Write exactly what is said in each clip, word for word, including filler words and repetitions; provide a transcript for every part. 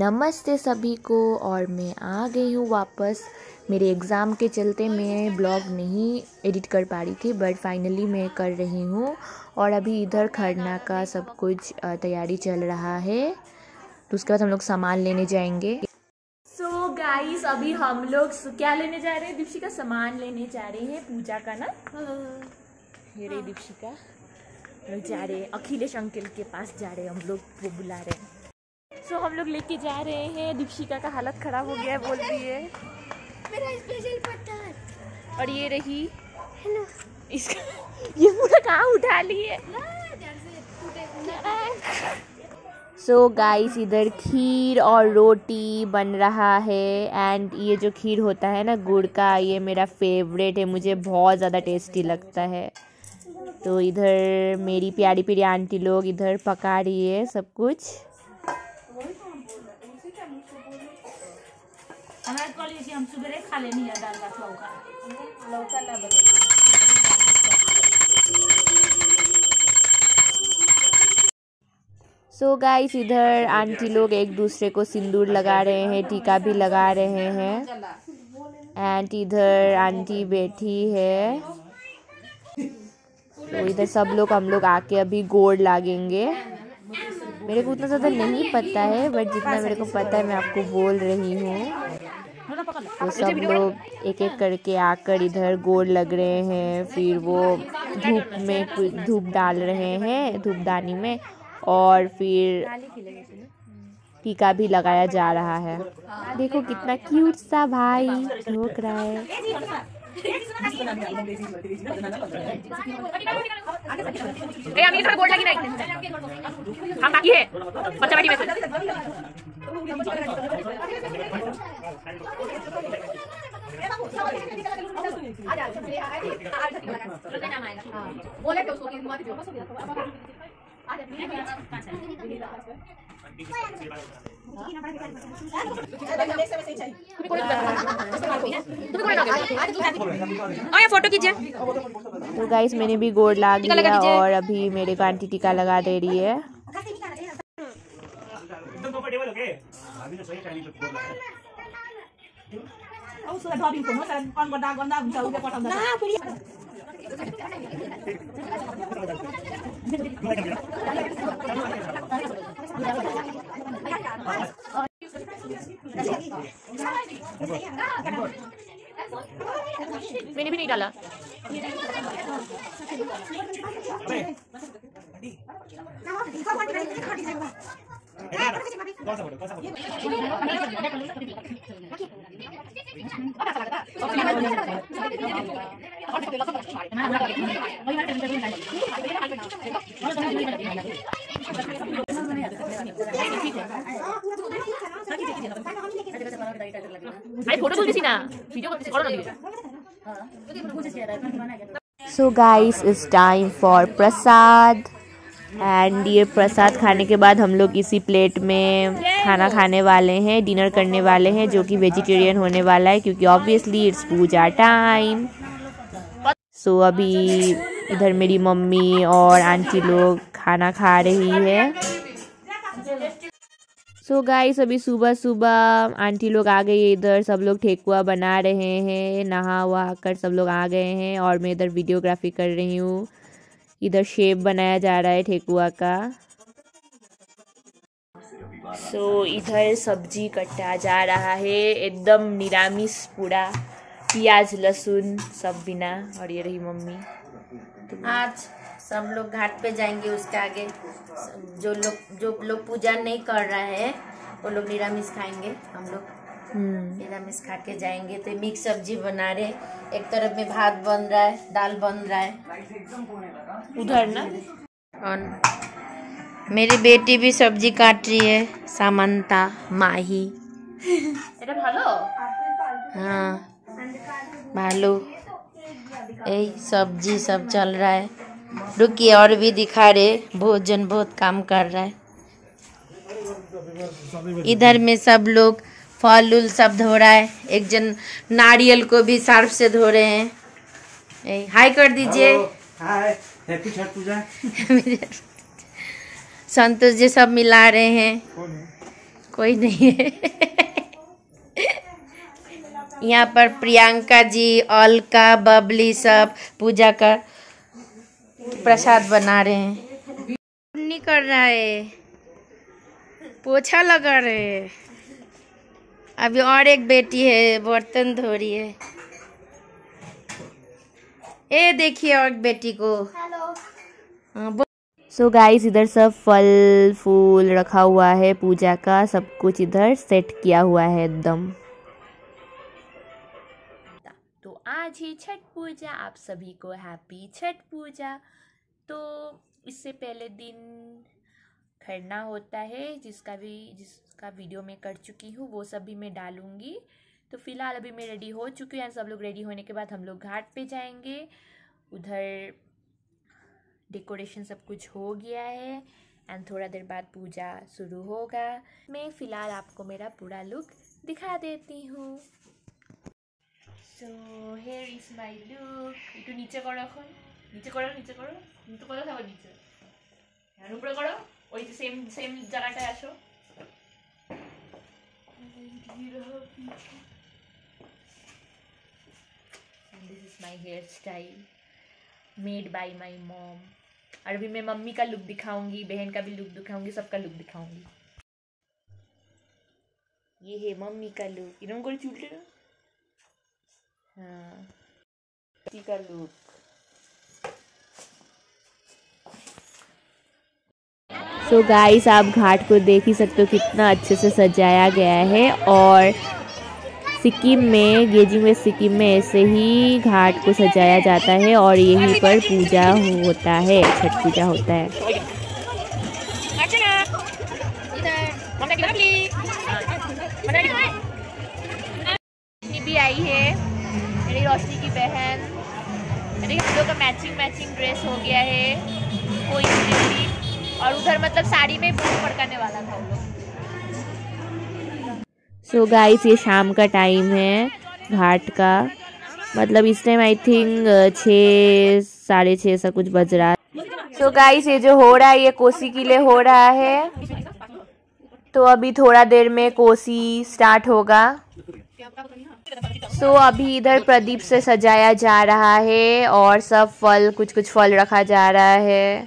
नमस्ते सभी को। और मैं आ गई हूँ वापस। मेरे एग्ज़ाम के चलते मैं ब्लॉग नहीं एडिट कर पा रही थी, बट फाइनली मैं कर रही हूँ। और अभी इधर खरना का सब कुछ तैयारी चल रहा है, तो उसके बाद हम लोग सामान लेने जाएंगे। सो so गाइस, अभी हम लोग क्या लेने जा रहे हैं? दीपशिका सामान लेने जा रहे हैं पूजा का ना। ये रही दीपशिका, लोग जा रहे हैं अखिलेश अंकल के पास जा रहे हैं हम लोग, वो बुला रहे हैं। सो so, हम लोग लेके जा रहे हैं। दीपशिका का हालत खराब हो गया है, बोल रही है मेरा स्पेशल पत्थर। और ये रही हेलो, इसका ये पूरा कहाँ उठा ली है। सो so गाइस, इधर खीर और रोटी बन रहा है। एंड ये जो खीर होता है ना गुड़ का, ये मेरा फेवरेट है, मुझे बहुत ज़्यादा टेस्टी लगता है। तो इधर मेरी प्यारी प्यारी आंटी लोग इधर पका रही है सब कुछ। हम सुबह खा लेनी है दाल भात लौका लौका ना बने। सो गाइस, इधर आंटी लोग एक दूसरे को सिंदूर लगा रहे हैं, टीका भी लगा रहे हैं। एंड इधर आंटी बैठी है, तो इधर सब लोग हम लोग आके अभी गोड़ लागेंगे। मेरे को उतना ज़्यादा नहीं पता है, बट जितना मेरे को पता है मैं आपको बोल रही हूँ। तो सब लोग एक एक करके आकर इधर गोड़ लग रहे हैं, फिर वो धूप में धूप डाल रहे हैं धूपदानी में, और फिर टीका भी लगाया जा रहा है। देखो कितना क्यूट सा भाई झोंक रहा है। हम बाकी है बच्चा बेटी में से। फोटो कीजिए। तो गाइस, मैंने भी गोड़ लाग लिया और अभी मेरे को आंटी टीका लगा दे रही है। मैंने भी नहीं डाला। So guys, it's time for prasad. And ये प्रसाद खाने के बाद हम लोग इसी प्लेट में खाना खाने वाले हैं, डिनर करने वाले हैं, जो कि वेजिटेरियन होने वाला है, क्योंकि obviously it's puja time. So अभी इधर मेरी मम्मी और आंटी लोग खाना खा रही है। सो so गाइस, अभी सुबह सुबह आंटी लोग आ गई है इधर, सब लोग ठेकुआ बना रहे हैं, नहा वहा कर सब लोग आ गए हैं। और मैं इधर वीडियोग्राफी कर रही हूँ। इधर शेप बनाया जा रहा है ठेकुआ का। सो so, इधर सब्जी कटा जा रहा है, एकदम निरामिष पूरा, प्याज लहसुन सब बिना। और ये रही मम्मी। आज सब लोग घाट पे जाएंगे, उसके आगे जो लोग जो लोग पूजा नहीं कर रहे हैं वो लोग निरामिष खाएंगे। हम लोग निरामिष खा के जाएंगे। तो मिक्स सब्जी बना रहे, एक तरफ में भात बन रहा है, दाल बन रहा है उधर ना। और मेरी बेटी भी सब्जी काट रही है, सामंता माही। भालो हाँ भालू, यही सब्जी सब चल रहा है। रुकिए और भी दिखा रहे, बहुत जन बहुत काम कर रहा है। इधर में सब लोग फल उल सब धो रहा है। एक जन नारियल को भी सर्फ से धो रहे हैं। हाय कर दीजिए। हाय, हैप्पी छठ पूजा। संतोष जी सब मिला रहे हैं। कोई नहीं है। यहाँ पर प्रियंका जी, अलका, बबली सब पूजा का प्रसाद बना रहे हैं। नहीं कर रहा है, पोछा लगा रहे हैं। अभी और एक बेटी है बर्तन धो रही है। ए देखिए और एक बेटी को। हेलो। सो गाइस इधर सब फल फूल रखा हुआ है पूजा का, सब कुछ इधर सेट किया हुआ है एकदम। तो आज ही छठ पूजा, आप सभी को हैप्पी छठ पूजा। तो इससे पहले दिन खरना होता है, जिसका भी जिसका वीडियो मैं कर चुकी हूँ वो सब भी मैं डालूँगी। तो फिलहाल अभी मैं रेडी हो चुकी हूँ, सब लोग रेडी होने के बाद हम लोग घाट पे जाएंगे। उधर डेकोरेशन सब कुछ हो गया है एंड थोड़ा देर बाद पूजा शुरू होगा। मैं फ़िलहाल आपको मेरा पूरा लुक दिखा देती हूँ। So here is my look. একটু নিচে করো, এখন নিচে করো, নিচে করো, নিচে করো, তারপর নিচে আর উপরে করো, ওই যে সেম সেম জায়গাটায় আসো। And this is my hairstyle made by my mom। और अभी मैं मम्मी का लुक दिखाऊंगी, बहन का भी लुक दिखाऊंगी, सबका लुक दिखाऊंगी। ये है मम्मी का लुक। इन्होंने कोई चूल लेना। हाँ, का लुक। सो गाइस आप घाट को देख ही सकते हो कितना अच्छे से सजाया गया है। और सिक्किम में, गेजिंग में सिक्किम में ऐसे ही घाट को सजाया जाता है और यहीं पर पूजा होता है, छठ पूजा होता है। भी आई है मेरी रोशनी की बहन। मेरे हम लोग का मैचिंग मैचिंग ड्रेस हो गया है कोई। और उधर मतलब साड़ी में फूल पड़काने वाला था वो लोग। सो गाइस ये शाम का टाइम है घाट का, मतलब इस टाइम आई थिंक छः साढ़े छः ऐसा कुछ बज रहा है। सो गाइस ये जो हो रहा है ये कोसी के लिए हो रहा है। तो अभी थोड़ा देर में कोसी स्टार्ट होगा। सो अभी इधर प्रदीप से सजाया जा रहा है और सब फल, कुछ कुछ फल रखा जा रहा है।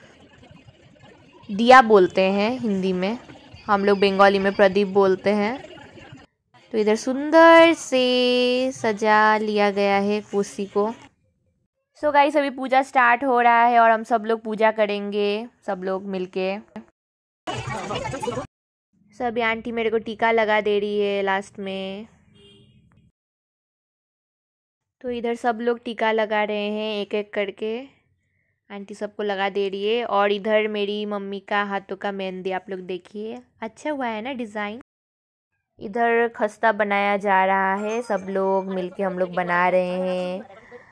दिया बोलते हैं हिंदी में, हम लोग बंगाली में प्रदीप बोलते हैं। तो इधर सुंदर से सजा लिया गया है कोसी को। सो गाइस अभी पूजा स्टार्ट हो रहा है और हम सब लोग पूजा करेंगे, सब लोग मिलके। सभी आंटी मेरे को टीका लगा दे रही है लास्ट में। तो इधर सब लोग टीका लगा रहे हैं एक एक करके, आंटी सबको लगा दे रही है। और इधर मेरी मम्मी का हाथों का मेहंदी आप लोग देखिए, अच्छा हुआ है ना डिज़ाइन। इधर खस्ता बनाया जा रहा है, सब लोग मिलके हम लोग बना रहे हैं।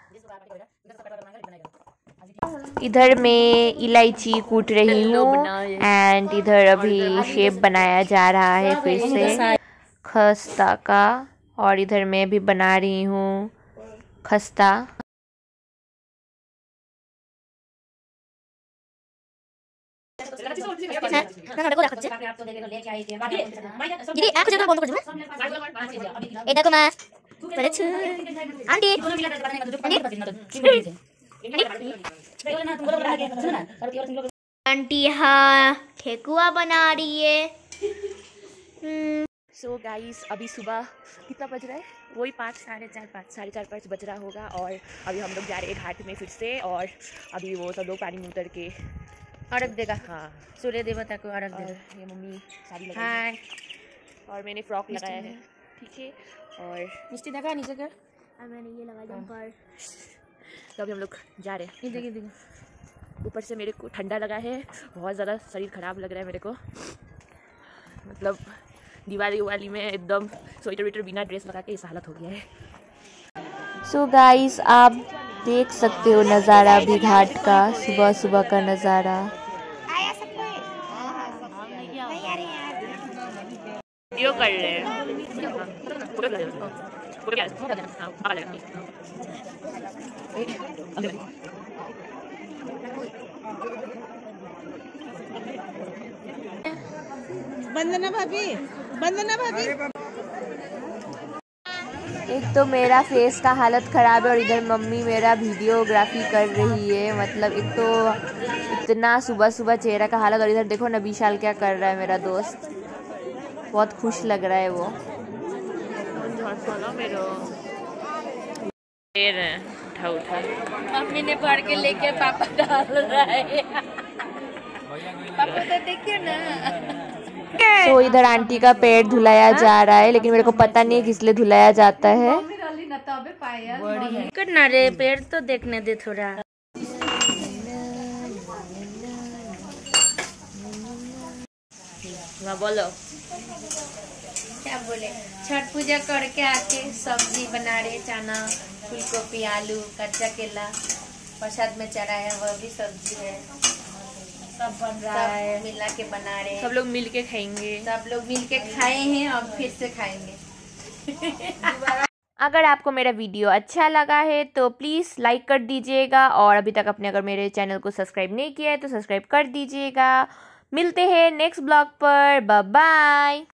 इधर मैं इलायची कूट रही हूँ एंड इधर अभी शेप बनाया जा रहा है फिर से खस्ता का। और इधर मैं भी बना रही हूँ खस्ता। आंटी हाँ ठेकुआ बना रही है। सो गाइस अभी सुबह कितना बज रहा है, वही पाँच साढ़े चार पाँच साढ़े चार पाँच बज रहा होगा। और अभी हम लोग जा रहे हैं घाट में फिर से। और अभी वो सब लोग पानी में उतर के अर्घ देगा। हाँ सूर्य देवता को अर्घ देगा। ये मम्मी साड़ी लगाई हाय है और मैंने फ्रॉक लगाया है, ठीक है। और मिस्टी देखा नीचे कर, और मैंने ये लगाया जंपर। तो अभी हम लोग जा रहे हैं। ये देखिए देखिए ऊपर से मेरे को ठंडा लगा है, बहुत ज़्यादा शरीर ख़राब लग रहा है मेरे को। मतलब दिवाली उवाली में एकदम स्वेटर वेटर बिना ड्रेस लगा के इस हालत हो गया है। सो गाइस आप देख सकते हो नज़ारा भी घाट का, सुबह सुबह का नज़ारा। वीडियो कर रहे हैं। वंदना भाभी, वंदना भाभी। एक तो मेरा फेस का हालत ख़राब है और इधर मम्मी मेरा वीडियोग्राफी कर रही है। मतलब एक तो इतना सुबह सुबह चेहरा का हालत, और इधर देखो ना विशाल क्या कर रहा है मेरा दोस्त, बहुत खुश लग रहा है वो। उठा उठा मम्मी ने भर के लेके पापा डाल रहा है। पापा तो देखिए ना। तो इधर आंटी का पेट धुलाया जा रहा है, लेकिन मेरे को पता नहीं है किस लिए धुलाया जाता है। करना रे, पेड़ तो देखने दे थोड़ा। बोलो क्या बोले? छठ पूजा करके आके सब्जी बना रहे, चना, फूलगोभी, आलू, कच्चा केला प्रसाद में चढ़ाया, वह भी सब्जी है। सब बन रहा है, मिला के बना रहे हैं। सब लोग मिल के खाएंगे। सब लोग मिल के खाए हैं और फिर से खाएंगे। अगर आपको मेरा वीडियो अच्छा लगा है तो प्लीज़ लाइक कर दीजिएगा, और अभी तक आपने अगर मेरे चैनल को सब्सक्राइब नहीं किया है तो सब्सक्राइब कर दीजिएगा। मिलते हैं नेक्स्ट ब्लॉग पर। Bye bye.